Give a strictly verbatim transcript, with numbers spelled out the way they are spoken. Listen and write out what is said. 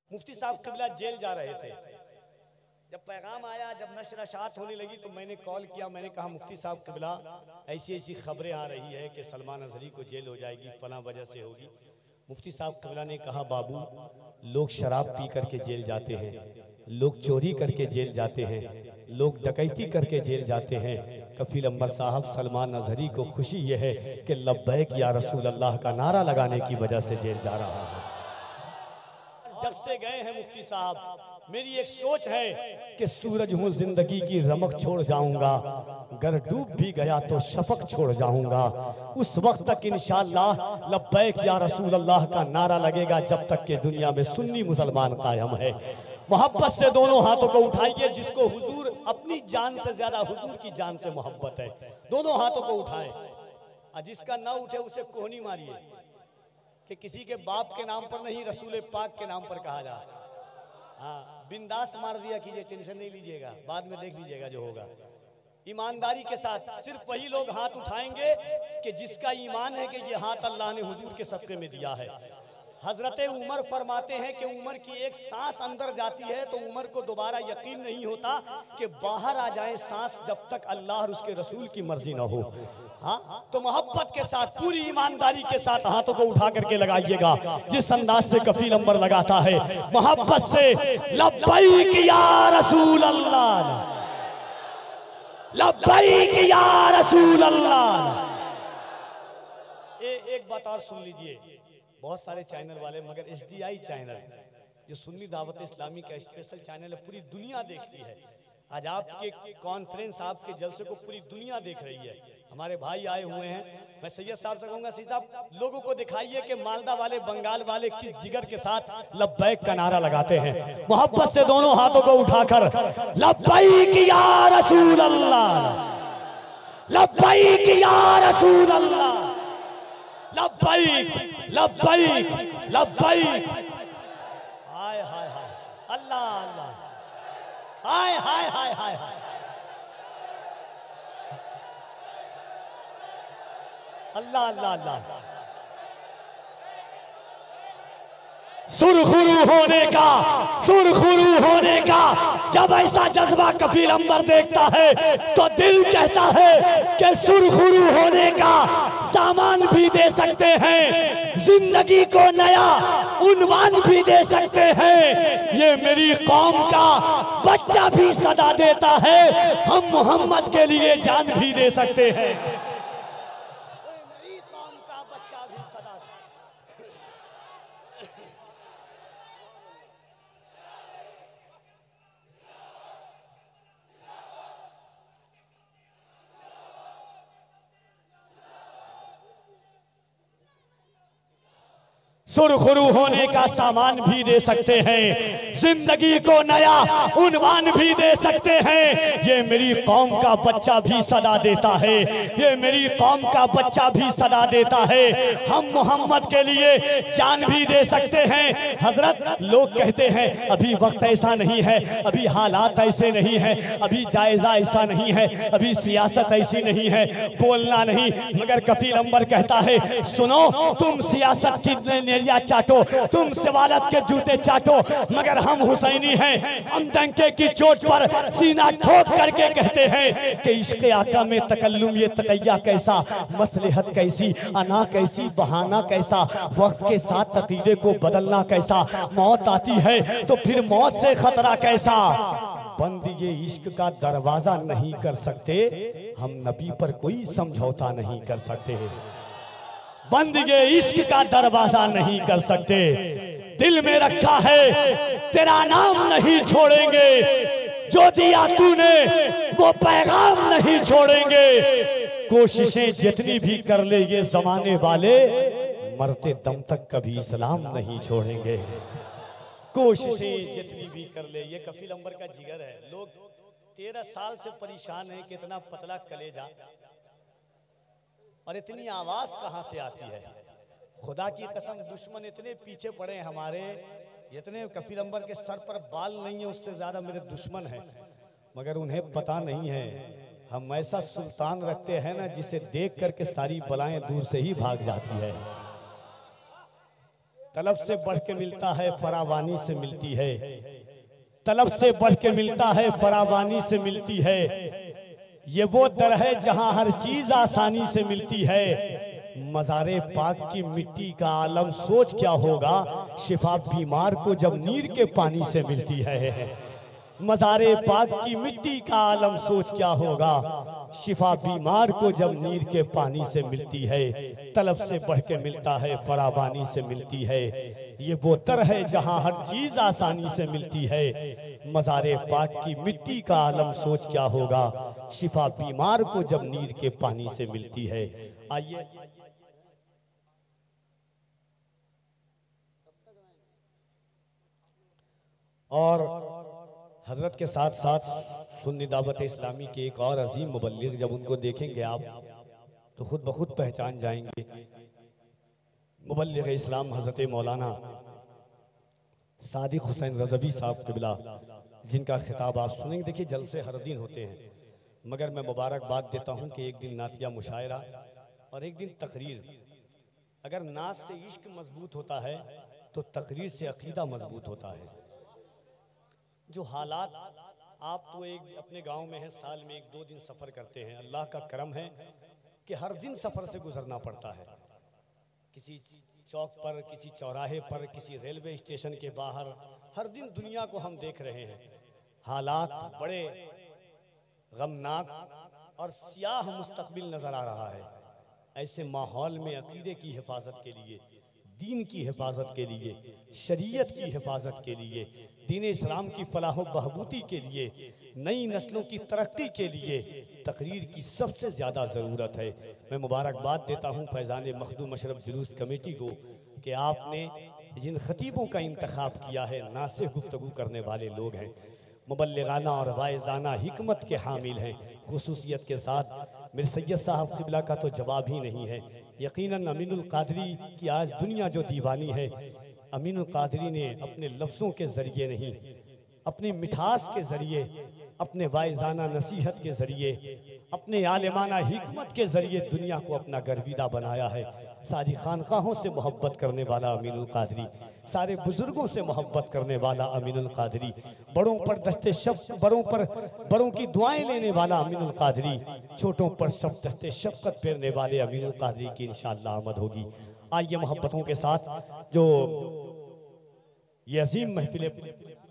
मुफ्ती साहब किबला जेल जा रहे थे। जब पैगाम आया, जब नशर होने लगी तो मैंने कॉल किया। मैंने कहा मुफ्ती साहब किबला ऐसी ऐसी खबरें आ रही है कि सलमान अजहरी को जेल हो जाएगी, फला वजह से होगी। मुफ्ती साहब किबला ने कहा बाबू, लोग शराब पी करके जेल जाते हैं, लोग चोरी करके जेल जाते हैं, लोग डकैती करके जेल जाते हैं। कफील अंबर साहब, सलमान अजहरी को खुशी यह है कि लब्बैक या रसूल अल्लाह का नारा लगाने की वजह से जेल जा रहा है। जब से गए हैं मुफ्ती साहब, मेरी एक सोच है कि सूरज हूँ जिंदगी की रमक छोड़ जाऊंगा, गर डूब भी गया तो शफक छोड़ जाऊंगा। उस वक्त तक इंशाअल्लाह लब्बैक या रसूल अल्लाह का नारा लगेगा जब तक के दुनिया में सुन्नी मुसलमान कायम है। मोहब्बत से दोनों हाथों को उठाइए, जिसको हुजूर अपनी जान से ज्यादा हुजूर की जान से मोहब्बत है, दोनों हाथों को उठाएं। और जिसका ना उठे उसे कोहनी मारिए कि किसी के बाप के नाम पर नहीं, रसूल पाक के नाम पर कहा जा। हाँ, बिंदास मार दिया कीजिए, टेंशन नहीं लीजिएगा, बाद में देख लीजिएगा जो होगा। ईमानदारी के साथ सिर्फ वही लोग हाथ उठाएंगे कि जिसका ईमान है कि ये हाथ अल्लाह ने हुजूर के सदक़े में दिया है। हजरत उमर फरमाते हैं कि उमर की एक सांस अंदर जाती है तो उमर को दोबारा यकीन नहीं होता कि बाहर आ जाए सांस, जब तक अल्लाह और उसके रसूल की मर्जी ना हो। हाँ, तो मोहब्बत के साथ, पूरी ईमानदारी के साथ हाथों को उठा करके लगाइएगा, जिस अंदाज से कफील अंबर लगाता है मोहब्बत से। लब्बैक या रसूल अल्लाह, लब्बैक या रसूल अल्लाह। एक बात और सुन लीजिए, बहुत सारे चैनल वाले, मगर एच डी आई चैनल जो सुन्नी दावत इस्लामी का स्पेशल चैनल है, पूरी दुनिया देखती है। आज आपके कॉन्फ्रेंस, आपके जलसे को पूरी दुनिया देख रही है। हमारे भाई आए हुए हैं, मैं सैयद साहब से कहूँगा, सैयद साहब लोगों को दिखाइए कि मालदा वाले, बंगाल वाले किस जिगर के साथ लब्बैक का नारा लगाते हैं। मोहब्बत से दोनों हाथों को उठाकर लब्बैक या रसूल अल्लाह, लब्बैक या रसूल अल्लाह, लब्बैक लब्बैक लब्बैक। हाय हाय हाय, अल्लाह अल्लाह, हाय हाय हाय हाय हाय, अल्लाह अल्लाह अल्लाह। सुरखुरू होने का, सुरखुरू होने का जब ऐसा जज्बा कफील अंबर देखता है तो दिल कहता है कि सुरखुरू होने का सामान भी दे सकते हैं, जिंदगी को नया उन्वान भी दे सकते हैं। ये मेरी कौम का बच्चा भी सदा देता है, हम मोहम्मद के लिए जान भी दे सकते हैं। मेरी कौम का बच्चा भी सदा सुरखुरू होने का सामान भी दे सकते हैं, जिंदगी को नया उन्वान भी दे सकते हैं। ये मेरी कौम का बच्चा भी सदा देता है, ये मेरी कौम का बच्चा भी सदा देता है, हम मोहम्मद के लिए जान भी दे सकते हैं। हजरत, लोग कहते हैं अभी वक्त ऐसा नहीं है, अभी हालात ऐसे नहीं है, अभी जायजा ऐसा नहीं है, अभी सियासत ऐसी नहीं है, बोलना नहीं। मगर कफील अंबर कहता है सुनो, तुम सियासत की चाटो, तुम सवालत के जूते चाटो, मगर हम हुसैनी हैं, हम डंके की चोट पर सीना ठोक करके कहते हैं कि इश्क आका में तकल्लुम, ये तकैया कैसा, मसलहत कैसी, अना कैसी, बहाना कैसा, वक्त के साथ तकीदे को बदलना कैसा, मौत आती है तो फिर मौत से खतरा कैसा। बंद ये इश्क का दरवाजा नहीं कर सकते, हम नबी पर कोई समझौता नहीं कर सकते। बंद ये इश्क का दरवाजा नहीं कर सकते, दिल में रखा है तेरा नाम नहीं छोड़ेंगे, जो दिया तूने वो पैगाम नहीं छोड़ेंगे। कोशिशें जितनी भी कर ले ये जमाने वाले, मरते दम तक कभी इस्लाम नहीं छोड़ेंगे। कोशिशें जितनी भी कर ले, ये कफील अंबर का जिगर है। लोग तेरह साल से परेशान है, कितना पतला कलेजा और इतनी आवाज कहां से आती है। खुदा की कसम, दुश्मन इतने पीछे पड़े हैं हमारे, इतने कफील अंबर के सर पर बाल नहीं है उससे ज्यादा मेरे दुश्मन हैं, मगर उन्हें पता नहीं है हम ऐसा सुल्तान रखते हैं ना जिसे देख करके सारी बलाएं दूर से ही भाग जाती है। तलब से बढ़ के मिलता है फरावानी से मिलती है, तलब से बढ़ के मिलता है फरावानी से मिलती है। ये वो दर है जहां हर चीज आसानी से मिलती है। मज़ारे पाक की मिट्टी का आलम सोच क्या होगा, शिफा बीमार को जब नीर के पानी से मिलती है। मज़ारे पाक की मिट्टी का आलम सोच क्या होगा, शिफा बीमार को जब नीर के पानी से मिलती है। तलब से बढ़ के मिलता है फरावानी से मिलती है। ये वो दर है जहां हर चीज आसानी से मिलती है। मज़ारे पाक की मिट्टी का आलम सोच क्या होगा, शिफा बीमार को जब नीर के पानी से मिलती है। आइए और हजरत के साथ साथ सुन्नी दावत इस्लामी के एक और अजीम मुबल्लिग, जब उनको देखेंगे आप तो खुद ब खुद पहचान जाएंगे। मुबल्लिग इस्लाम हजरत मौलाना सादिक हुसैन रज़वी साहब क़िबला, जिनका खिताब आप सुनेंगे। देखिए जलसे हर दिन होते हैं, मगर मैं मुबारकबाद देता हूँ कि एक दिन नातिया मुशायरा और एक दिन तकरीर। अगर नात से इश्क मजबूत होता है तो तकरीर से अकीदा मजबूत होता है। जो हालात, आप तो एक अपने गांव में हैं, साल में एक दो दिन सफ़र करते हैं, अल्लाह का करम है कि हर दिन सफ़र से गुजरना पड़ता है। किसी चौक पर, किसी चौराहे पर, किसी रेलवे स्टेशन के बाहर, हर दिन दुनिया को हम देख रहे हैं। हालात बड़े गमनाक और सियाह मुस्तकबिल नज़र आ रहा है। ऐसे माहौल में अकीदे की हिफाजत के लिए, दीन की हिफाजत के लिए, शरीयत की हिफाजत के लिए, दीन इस्लाम की फलाह बहबूदी के लिए, नई नस्लों की तरक्की के लिए तकरीर की सबसे ज़्यादा ज़रूरत है। मैं मुबारकबाद देता हूँ फैज़ान मखदूम अशरफ जुलूस कमेटी को कि आपने जिन खतीबों का इंतखाब किया है, नासे गुफ्तगू करने वाले लोग हैं, मुबल्लिगाना और वाइज़ाना हिकमत के हामिल हैं। खुसूसियत के साथ मेरे सैयद साहब क़िबला का तो जवाब ही नहीं है। यकीनन अमीनुल कादरी की आज दुनिया जो दीवानी है, अमीनुल कादरी ने अपने लफ्ज़ों के ज़रिए नहीं, अपनी मिठास के ज़रिए, अपने वाइज़ाना नसीहत के ज़रिए, अपने आलिमाना हिकमत के ज़रिए दुनिया को अपना गर्विदा बनाया है। सारी खानकाहों से मोहब्बत करने वाला अमीनुल कादरी, सारे बुजुर्गों से मोहब्बत करने वाला अमीनुल कादरी, बड़ों पर दस्ते शफ़ बड़ों पर बड़ों की दुआएं लेने वाला अमीनुल कादरी, छोटों पर शफ़ दस्ते शफ़क़त फेरने वाले अमीनुल कादरी की इंशाअल्लाह आमद होगी। आइए मोहब्बतों के साथ जो ये अजीम महफिल